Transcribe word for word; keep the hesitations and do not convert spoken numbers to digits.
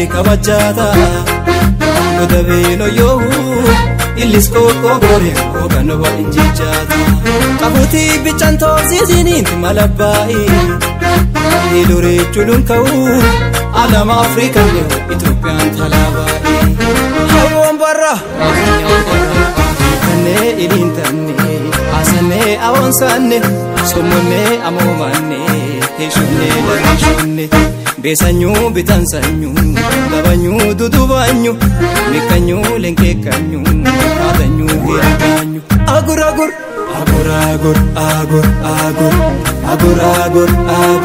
kabajata Godabelo yo Ilis koko gore Ogano wa injijata Kabuti bichanto zizinin malabai Ilure chulun kau Alam Afrika Ethiopian talabai Hawam barra Kane ilintane Asane awonsane Somone amomane Heshune larishune Besanyu bitansanyu Labanyu dudubanyu Mekanyu lenkekanyu Adanyu hirakanyu Agur agur Agur agur agur agur Agur agur agur